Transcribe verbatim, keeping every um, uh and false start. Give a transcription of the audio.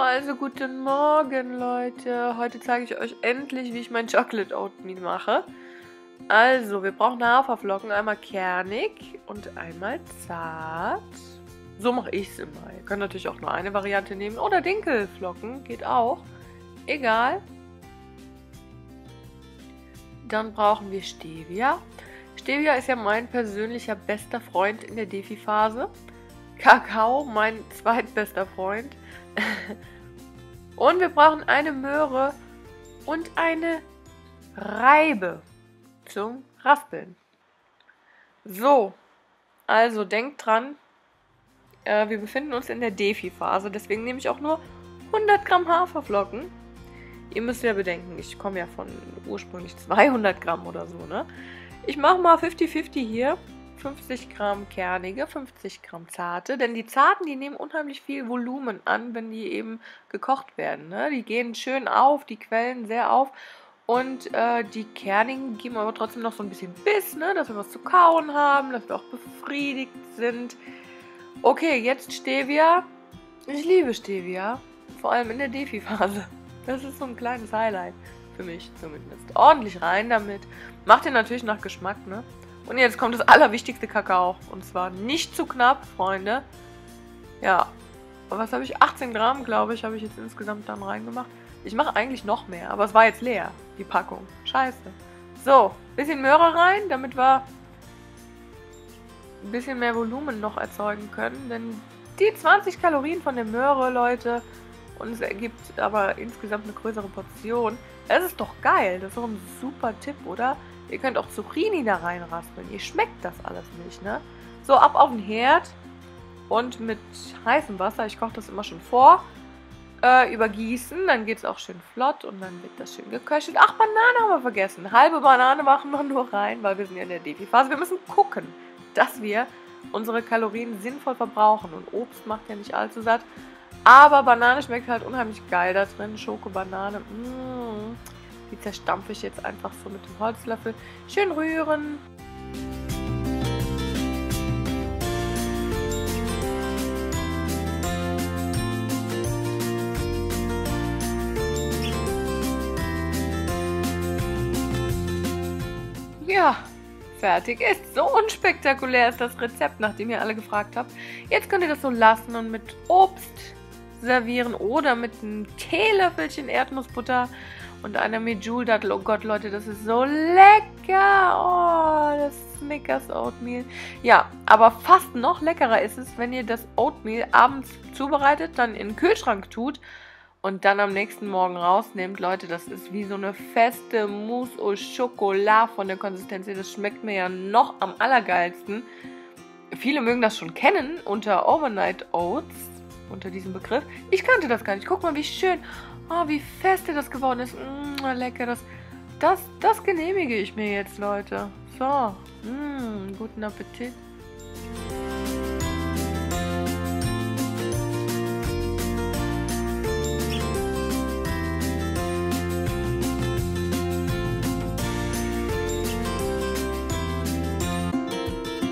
Also guten Morgen, Leute. Heute zeige ich euch endlich, wie ich mein Chocolate Oatmeal mache. Also, wir brauchen Haferflocken, einmal kernig und einmal zart. So mache ich es immer. Ihr könnt natürlich auch nur eine Variante nehmen oder Dinkelflocken, geht auch. Egal. Dann brauchen wir Stevia. Stevia ist ja mein persönlicher bester Freund in der Defi-Phase. Kakao, mein zweitbester Freund. Und wir brauchen eine Möhre und eine Reibe zum Raspeln. So, also denkt dran, äh, wir befinden uns in der Defi-Phase, deswegen nehme ich auch nur hundert Gramm Haferflocken. Ihr müsst ja bedenken, ich komme ja von ursprünglich zweihundert Gramm oder so, ne? Ich mache mal fünfzig fünfzig hier. fünfzig Gramm kernige, fünfzig Gramm zarte, denn die zarten, die nehmen unheimlich viel Volumen an, wenn die eben gekocht werden, ne? Die gehen schön auf, die quellen sehr auf und äh, die kernigen geben aber trotzdem noch so ein bisschen Biss, ne? Dass wir was zu kauen haben, dass wir auch befriedigt sind. Okay, jetzt Stevia. Ich liebe Stevia, vor allem in der Defi-Phase. Das ist so ein kleines Highlight, für mich zumindest. Ordentlich rein damit. Macht ihr natürlich nach Geschmack, ne? Und jetzt kommt das allerwichtigste Kakao. Und zwar nicht zu knapp, Freunde. Ja. Was habe ich? achtzehn Gramm, glaube ich, habe ich jetzt insgesamt dann reingemacht. Ich mache eigentlich noch mehr, aber es war jetzt leer, die Packung. Scheiße. So, bisschen Möhre rein, damit wir ein bisschen mehr Volumen noch erzeugen können. Denn die zwanzig Kalorien von der Möhre, Leute, und es ergibt aber insgesamt eine größere Portion. Das ist doch geil. Das ist doch ein super Tipp, oder? Ihr könnt auch Zucchini da reinraspeln. Ihr schmeckt das alles nicht, ne? So, ab auf den Herd und mit heißem Wasser, ich koche das immer schon vor, äh, übergießen. Dann geht es auch schön flott und dann wird das schön geköchelt. Ach, Banane haben wir vergessen. Halbe Banane machen wir nur rein, weil wir sind ja in der Defi-Phase. Wir müssen gucken, dass wir unsere Kalorien sinnvoll verbrauchen. Und Obst macht ja nicht allzu satt. Aber Banane schmeckt halt unheimlich geil da drin. Schokobanane, mmh. Die zerstampfe ich jetzt einfach so mit dem Holzlöffel. Schön rühren. Ja, fertig ist. So unspektakulär ist das Rezept, nachdem ihr alle gefragt habt. Jetzt könnt ihr das so lassen und mit Obst servieren oder mit einem Teelöffelchen Erdnussbutter und einer Medjool-Dattel. Oh Gott, Leute, das ist so lecker. Oh, das Snickers Oatmeal. Ja, aber fast noch leckerer ist es, wenn ihr das Oatmeal abends zubereitet, dann in den Kühlschrank tut und dann am nächsten Morgen rausnehmt. Leute, das ist wie so eine feste Mousse au Chocolat von der Konsistenz. Das schmeckt mir ja noch am allergeilsten. Viele mögen das schon kennen unter Overnight Oats, unter diesem Begriff. Ich kannte das gar nicht. Guck mal, wie schön. Oh, wie feste das geworden ist. Mmh, lecker. Das, das, das genehmige ich mir jetzt, Leute. So. Mmh, guten Appetit.